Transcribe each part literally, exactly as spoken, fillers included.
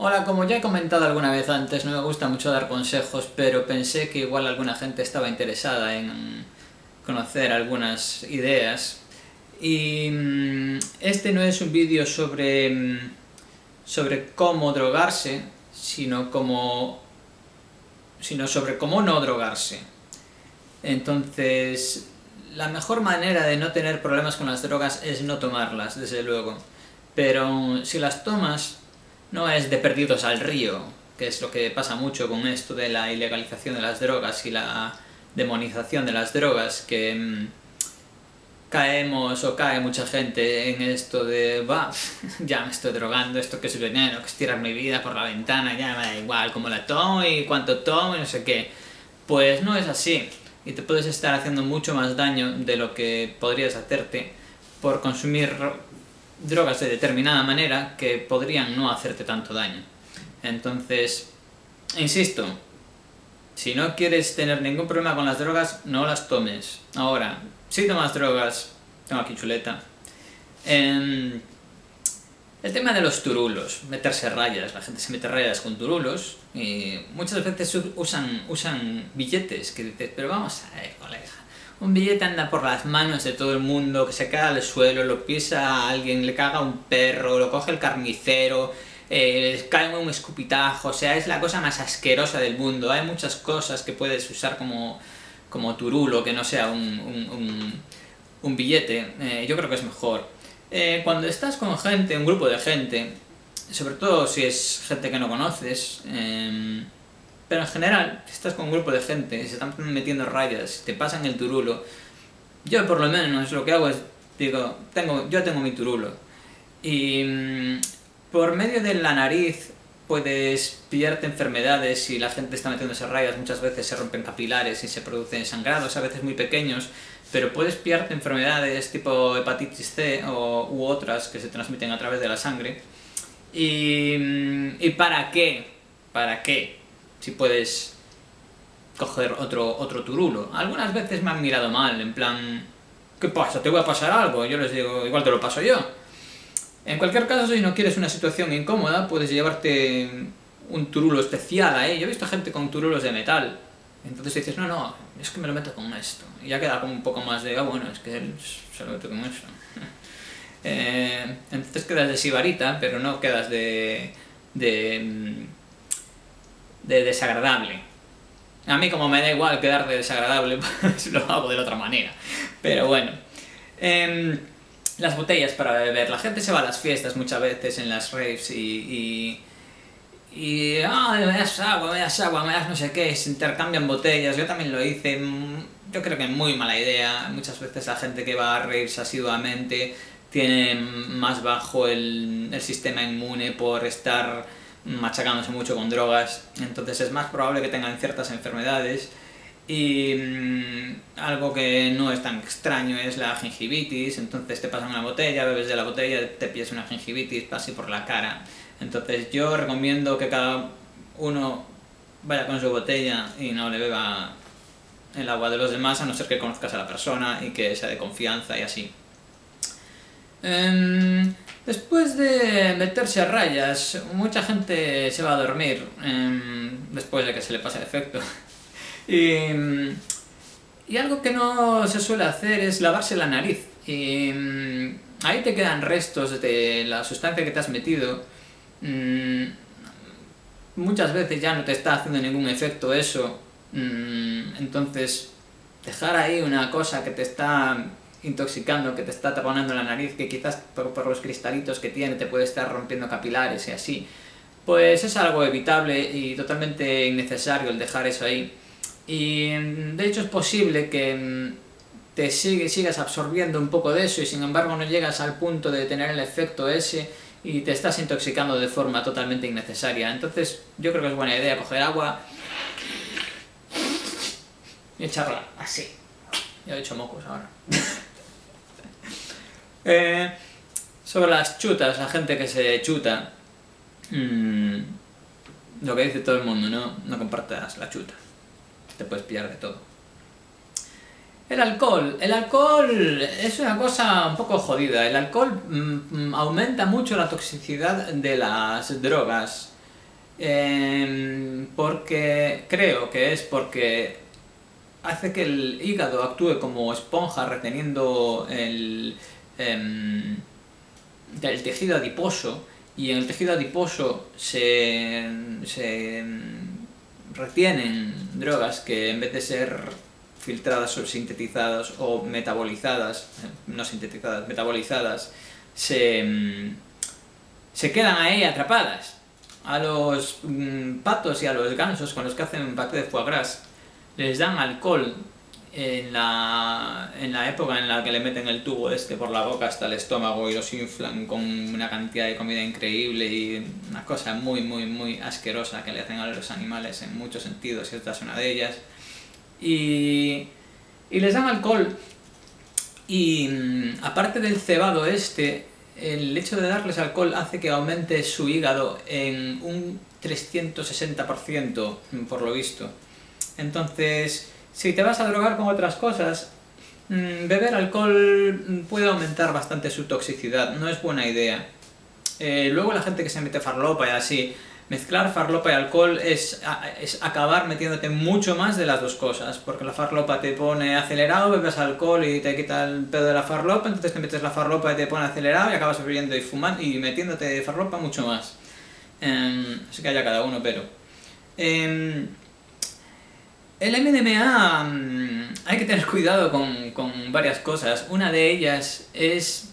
Hola, como ya he comentado alguna vez antes, no me gusta mucho dar consejos, pero pensé que igual alguna gente estaba interesada en conocer algunas ideas. Y mm, este no es un vídeo sobre, mm, sobre cómo drogarse, sino, como, sino sobre cómo no drogarse. Entonces, la mejor manera de no tener problemas con las drogas es no tomarlas, desde luego. Pero si las tomas, no es de perdidos al río, que es lo que pasa mucho con esto de la ilegalización de las drogas y la demonización de las drogas, que mmm, caemos o cae mucha gente en esto de bah, ya me estoy drogando, esto que es veneno, que es tirar mi vida por la ventana, ya me da igual cómo la tomo y cuánto tomo y no sé qué. Pues no es así, y te puedes estar haciendo mucho más daño de lo que podrías hacerte por consumir drogas de determinada manera que podrían no hacerte tanto daño. Entonces, insisto, si no quieres tener ningún problema con las drogas, no las tomes. Ahora, si tomas drogas, tengo aquí chuleta, eh, el tema de los turulos, meterse rayas, la gente se mete rayas con turulos y muchas veces usan, usan billetes que dices, pero vamos a ver, colega, un billete anda por las manos de todo el mundo, que se cae al suelo, lo pisa a alguien, le caga a un perro, lo coge el carnicero, eh, cae un escupitajo, o sea, es la cosa más asquerosa del mundo. Hay muchas cosas que puedes usar como, como turulo, que no sea un, un, un, un billete, eh, yo creo que es mejor. Eh, cuando estás con gente, un grupo de gente, sobre todo si es gente que no conoces, eh, pero en general, si estás con un grupo de gente y se están metiendo rayas, te pasan el turulo, yo por lo menos lo que hago es, digo, tengo, yo tengo mi turulo. Y mmm, por medio de la nariz puedes pillarte enfermedades. Si la gente está metiéndose rayas, muchas veces se rompen capilares y se producen sangrados, a veces muy pequeños, pero puedes pillarte enfermedades tipo hepatitis C o, u otras que se transmiten a través de la sangre. ¿Y, ¿y para qué? ¿Para qué? Si puedes coger otro, otro turulo. Algunas veces me han mirado mal, en plan, ¿qué pasa? ¿Te voy a pasar algo? Yo les digo, igual te lo paso yo. En cualquier caso, si no quieres una situación incómoda, puedes llevarte un turulo especial ahí. Yo he visto gente con turulos de metal. Entonces dices, no, no, es que me lo meto con esto. Y ya queda como un poco más de, ah, bueno, es que él se lo mete con eso. eh, entonces quedas de sibarita, pero no quedas de... de de desagradable. A mí, como me da igual quedar de desagradable, pues lo hago de la otra manera. Pero bueno. Eh, las botellas para beber. La gente se va a las fiestas muchas veces en las raves y... y, y ah, me das agua, me das agua, me das no sé qué, se intercambian botellas. Yo también lo hice. Yo creo que es muy mala idea. Muchas veces la gente que va a raves asiduamente tiene más bajo el, el sistema inmune por estar machacándose mucho con drogas, entonces es más probable que tengan ciertas enfermedades. Y mmm, algo que no es tan extraño es la gingivitis. Entonces te pasan una botella, bebes de la botella, te pillas una gingivitis, pasa por la cara. Entonces yo recomiendo que cada uno vaya con su botella y no le beba el agua de los demás, a no ser que conozcas a la persona y que sea de confianza y así. Um, después de meterse a rayas, mucha gente se va a dormir um, después de que se le pase el efecto. y, y algo que no se suele hacer es lavarse la nariz. Y um, ahí te quedan restos de la sustancia que te has metido. Um, muchas veces ya no te está haciendo ningún efecto eso. Um, entonces, dejar ahí una cosa que te está intoxicando, que te está taponando la nariz, que quizás por, por los cristalitos que tiene te puede estar rompiendo capilares y así, pues es algo evitable y totalmente innecesario el dejar eso ahí. Y de hecho es posible que te sigue, sigas absorbiendo un poco de eso y sin embargo no llegas al punto de tener el efecto ese y te estás intoxicando de forma totalmente innecesaria. Entonces yo creo que es buena idea coger agua y echarla así. Ya he hecho mocos ahora. Eh, sobre las chutas, la gente que se chuta, mmm, lo que dice todo el mundo, ¿no? No compartas la chuta, te puedes pillar de todo. El alcohol, el alcohol es una cosa un poco jodida. El alcohol mmm, aumenta mucho la toxicidad de las drogas. Eh, porque creo que es porque hace que el hígado actúe como esponja reteniendo el, em, el tejido adiposo, y en el tejido adiposo se, se em, retienen drogas que en vez de ser filtradas o sintetizadas o metabolizadas, no sintetizadas, metabolizadas, se, em, se quedan ahí atrapadas. A los mm, patos y a los gansos con los que hacen paté de foie gras les dan alcohol en la, en la época en la que le meten el tubo este por la boca hasta el estómago y los inflan con una cantidad de comida increíble y una cosa muy muy muy asquerosa que le hacen a los animales en muchos sentidos, y esta es una de ellas. Y, y les dan alcohol, y mm, aparte del cebado este, el hecho de darles alcohol hace que aumente su hígado en un trescientos sesenta por ciento, por lo visto. Entonces, si te vas a drogar con otras cosas, beber alcohol puede aumentar bastante su toxicidad, no es buena idea. Eh, luego la gente que se mete farlopa y así, mezclar farlopa y alcohol es, es acabar metiéndote mucho más de las dos cosas, porque la farlopa te pone acelerado, bebes alcohol y te quita el pedo de la farlopa, entonces te metes la farlopa y te pone acelerado y acabas bebiendo y fumando y metiéndote farlopa mucho más. Eh, así que haya cada uno, pero... Eh, el M D M A mmm, hay que tener cuidado con, con varias cosas. Una de ellas es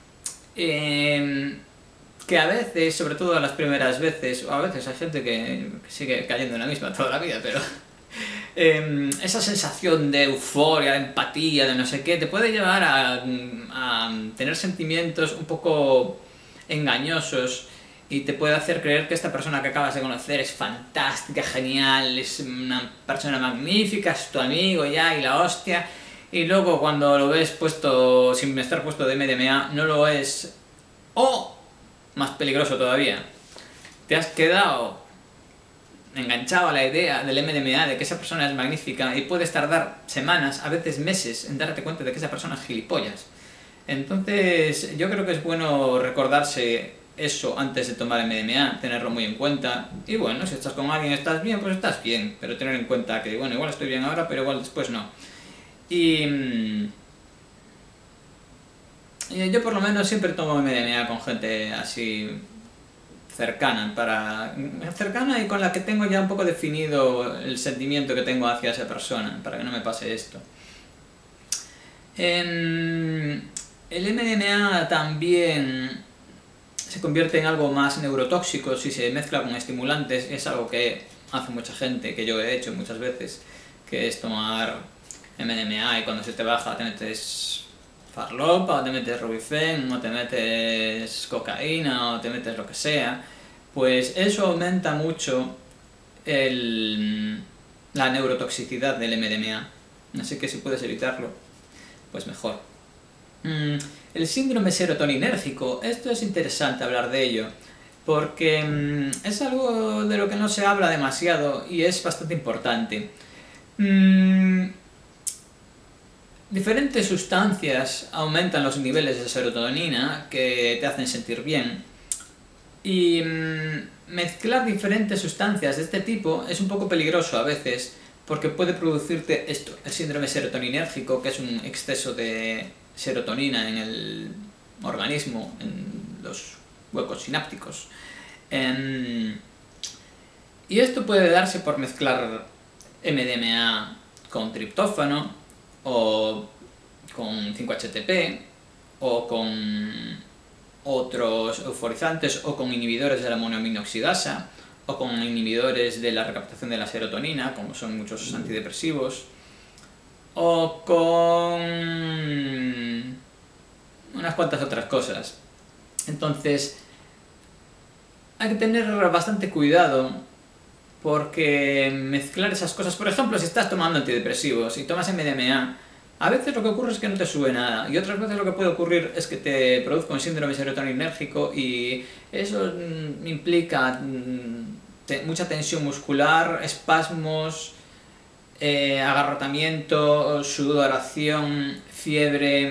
eh, que a veces, sobre todo las primeras veces, o a veces hay gente que, que sigue cayendo en la misma toda la vida, pero eh, esa sensación de euforia, de empatía, de no sé qué, te puede llevar a, a tener sentimientos un poco engañosos, y te puede hacer creer que esta persona que acabas de conocer es fantástica, genial, es una persona magnífica, es tu amigo ya y la hostia, y luego cuando lo ves puesto, sin estar puesto de M D M A, no lo es, o más peligroso todavía, te has quedado enganchado a la idea del M D M A, de que esa persona es magnífica, y puedes tardar semanas, a veces meses, en darte cuenta de que esa persona es gilipollas. Entonces yo creo que es bueno recordarse eso antes de tomar M D M A, tenerlo muy en cuenta. Y bueno, si estás con alguien y estás bien, pues estás bien, pero tener en cuenta que, bueno, igual estoy bien ahora, pero igual después no. Y, y yo por lo menos siempre tomo M D M A con gente así cercana, para cercana y con la que tengo ya un poco definido el sentimiento que tengo hacia esa persona, para que no me pase esto. En el M D M A también se convierte en algo más neurotóxico si se mezcla con estimulantes. Es algo que hace mucha gente, que yo he hecho muchas veces, que es tomar M D M A y cuando se te baja te metes farlopa, o te metes Rubifen, o te metes cocaína, o te metes lo que sea. Pues eso aumenta mucho el, la neurotoxicidad del M D M A, así que si puedes evitarlo, pues mejor. Mm, el síndrome serotoninérgico, esto es interesante hablar de ello, porque mm, es algo de lo que no se habla demasiado y es bastante importante. Mm, diferentes sustancias aumentan los niveles de serotonina que te hacen sentir bien, y mm, mezclar diferentes sustancias de este tipo es un poco peligroso a veces, porque puede producirte esto, el síndrome serotoninérgico, que es un exceso de serotonina en el organismo, en los huecos sinápticos. Um, y esto puede darse por mezclar M D M A con triptófano, o con cinco H T P, o con otros euforizantes, o con inhibidores de la monoaminoxidasa, o con inhibidores de la recaptación de la serotonina, como son muchos antidepresivos, o con unas cuantas otras cosas. Entonces hay que tener bastante cuidado, porque mezclar esas cosas, por ejemplo, si estás tomando antidepresivos y tomas M D M A, a veces lo que ocurre es que no te sube nada, y otras veces lo que puede ocurrir es que te produzca un síndrome serotoninérgico, y eso mm, implica mm, te, mucha tensión muscular, espasmos, eh, agarrotamiento, sudoración, fiebre,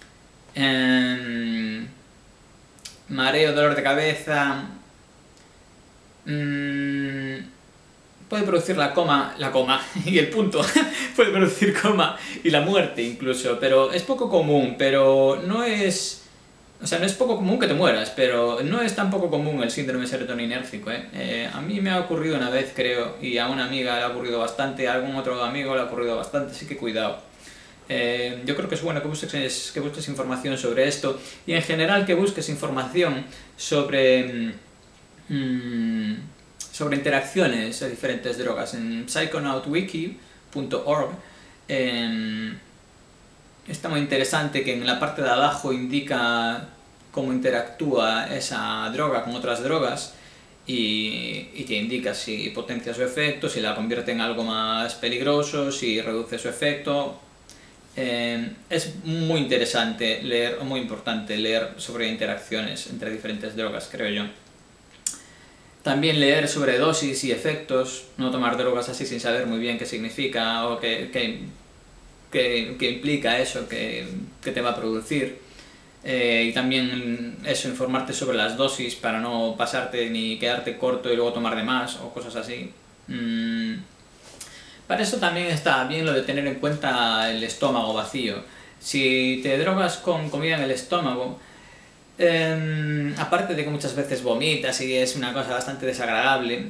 eh, mareo, dolor de cabeza, mmm, puede producir la coma, la coma y el punto, puede producir coma y la muerte incluso, pero es poco común, pero no es... O sea, no es poco común que te mueras, pero no es tan poco común el síndrome serotoninérgico, ¿eh? Eh, a mí me ha ocurrido una vez, creo, y a una amiga le ha ocurrido bastante, a algún otro amigo le ha ocurrido bastante, así que cuidado. Eh, yo creo que es bueno que busques, que busques información sobre esto, y en general que busques información sobre, mmm, sobre interacciones de diferentes drogas. En psychonaut wiki punto org eh, está muy interesante que en la parte de abajo indica cómo interactúa esa droga con otras drogas y, y te indica si potencia su efecto, si la convierte en algo más peligroso, si reduce su efecto. Eh, es muy interesante leer, o muy importante leer sobre interacciones entre diferentes drogas, creo yo. También leer sobre dosis y efectos, no tomar drogas así sin saber muy bien qué significa o qué, qué, qué, qué implica eso, qué, qué te va a producir. Eh, y también eso, informarte sobre las dosis para no pasarte ni quedarte corto y luego tomar de más o cosas así. Mm. Para eso también está bien lo de tener en cuenta el estómago vacío. Si te drogas con comida en el estómago, eh, aparte de que muchas veces vomitas y es una cosa bastante desagradable,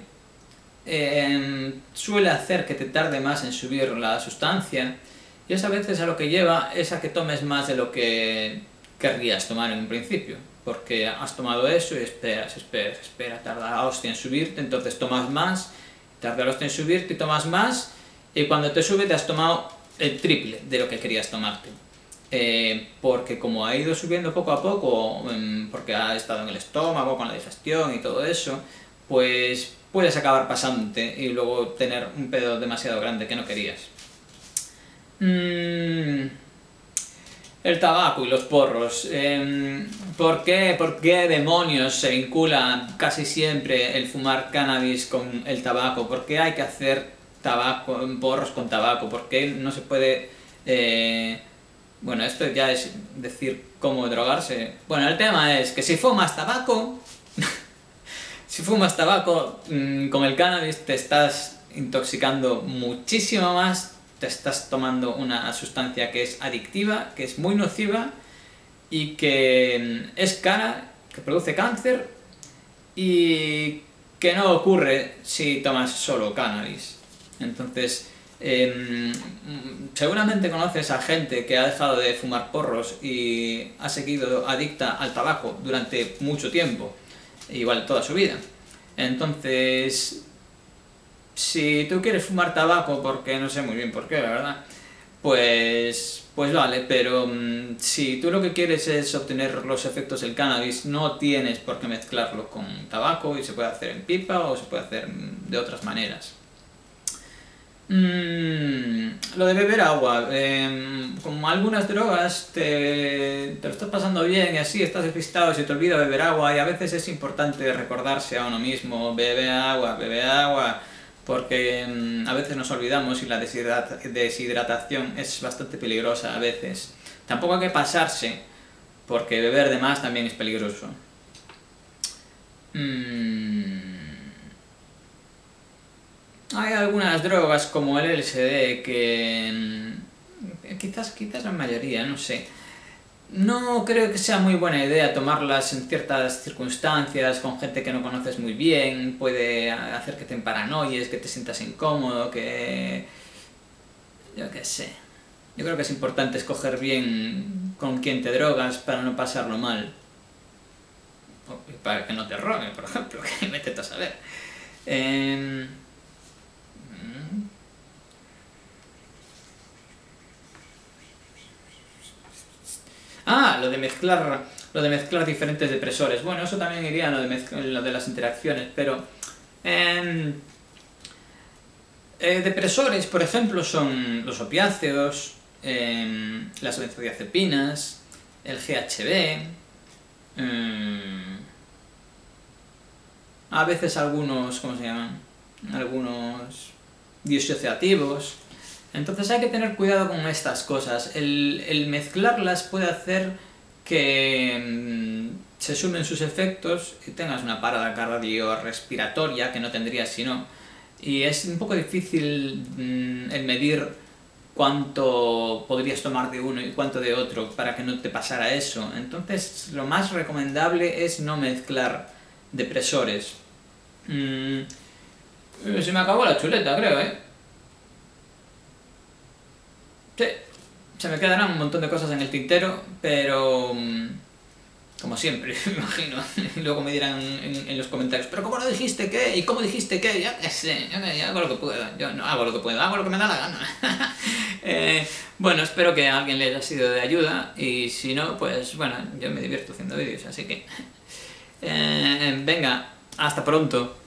eh, suele hacer que te tarde más en subir la sustancia, y eso a veces a lo que lleva es a que tomes más de lo que querrías tomar en un principio, porque has tomado eso y esperas, esperas, esperas, tarda la hostia en subirte, entonces tomas más, tarda la hostia en subirte y tomas más, y cuando te sube te has tomado el triple de lo que querías tomarte. Eh, porque como ha ido subiendo poco a poco, eh, porque ha estado en el estómago con la digestión y todo eso, pues puedes acabar pasándote y luego tener un pedo demasiado grande que no querías. Mm, el tabaco y los porros. Eh, ¿por qué, ¿Por qué demonios se vincula casi siempre el fumar cannabis con el tabaco? ¿Por qué hay que hacer tabaco, porros con tabaco? ¿Por qué no se puede... Eh, bueno, esto ya es decir cómo drogarse. Bueno, el tema es que si fumas tabaco, si fumas tabaco mmm, con el cannabis te estás intoxicando muchísimo más, te estás tomando una sustancia que es adictiva, que es muy nociva y que es cara, que produce cáncer y que no ocurre si tomas solo cannabis. Entonces, eh, seguramente conoces a gente que ha dejado de fumar porros y ha seguido adicta al tabaco durante mucho tiempo, igual toda su vida. Entonces, si tú quieres fumar tabaco, porque no sé muy bien por qué, la verdad, pues, pues vale, pero um, si tú lo que quieres es obtener los efectos del cannabis, no tienes por qué mezclarlo con tabaco y se puede hacer en pipa o se puede hacer de otras maneras. Mm, lo de beber agua, eh, como algunas drogas te, te lo estás pasando bien y así estás despistado y se te olvida beber agua, y a veces es importante recordarse a uno mismo, bebe agua, bebe agua, porque mm, a veces nos olvidamos y la deshidrata- deshidratación es bastante peligrosa a veces. Tampoco hay que pasarse, porque beber de más también es peligroso. Mm. Hay algunas drogas como el L S D que mm, quizás, quizás la mayoría, no sé. No creo que sea muy buena idea tomarlas en ciertas circunstancias, con gente que no conoces muy bien, puede hacer que te paranoies, que te sientas incómodo, que... yo qué sé. Yo creo que es importante escoger bien con quién te drogas para no pasarlo mal. O para que no te roben, por ejemplo, que me intento saber. Eh... Ah, lo de mezclar, lo de mezclar diferentes depresores. Bueno, eso también iría en lo de, mezcl- lo de las interacciones, pero... Eh, eh, depresores, por ejemplo, son los opiáceos, eh, las benzodiazepinas, el G H B, eh, a veces algunos, ¿cómo se llaman? Algunos disociativos. Entonces hay que tener cuidado con estas cosas. El, el mezclarlas puede hacer que mmm, se sumen sus efectos y tengas una parada cardiorrespiratoria que no tendrías si no. y es un poco difícil mmm, el medir cuánto podrías tomar de uno y cuánto de otro para que no te pasara eso. Entonces lo más recomendable es no mezclar depresores. Mm, se me acabó la chuleta, creo, ¿eh? Sí, se me quedarán un montón de cosas en el tintero, pero mm, como siempre, me imagino. Y luego me dirán en, en los comentarios, pero ¿cómo no dijiste qué? ¿Y cómo dijiste qué? Ya qué sé, yo, yo hago lo que puedo. Yo no hago lo que puedo, hago lo que me da la gana. eh, bueno, espero que a alguien le haya sido de ayuda, y si no, pues bueno, yo me divierto haciendo vídeos, así que... Eh, venga, hasta pronto.